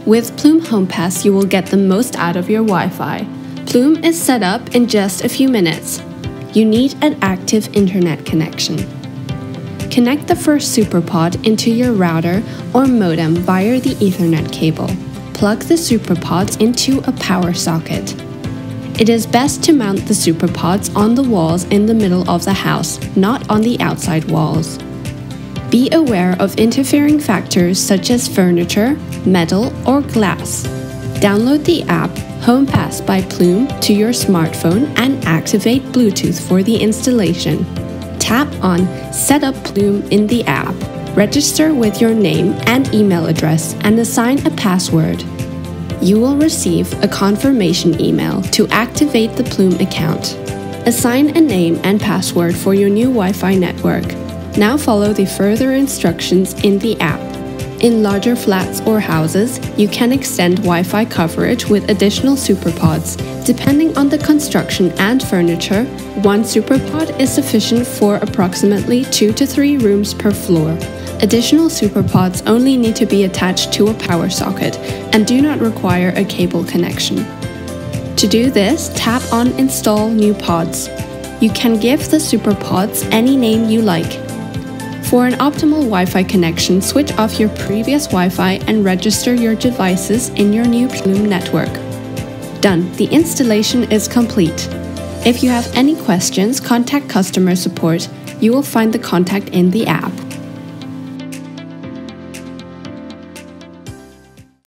With Plume Home Pass, you will get the most out of your Wi-Fi. Plume is set up in just a few minutes. You need an active internet connection. Connect the first SuperPod into your router or modem via the Ethernet cable. Plug the SuperPods into a power socket. It is best to mount the SuperPods on the walls in the middle of the house, not on the outside walls. Be aware of interfering factors such as furniture, metal, or glass. Download the app HomePass by Plume to your smartphone and activate Bluetooth for the installation. Tap on Set up Plume in the app. Register with your name and email address and assign a password. You will receive a confirmation email to activate the Plume account. Assign a name and password for your new Wi-Fi network. Now follow the further instructions in the app. In larger flats or houses, you can extend Wi-Fi coverage with additional SuperPods. Depending on the construction and furniture, one SuperPod is sufficient for approximately 2 to 3 rooms per floor. Additional SuperPods only need to be attached to a power socket and do not require a cable connection. To do this, tap on Install New Pods. You can give the SuperPods any name you like. For an optimal Wi-Fi connection, switch off your previous Wi-Fi and register your devices in your new Plume network. Done. The installation is complete. If you have any questions, contact customer support. You will find the contact in the app.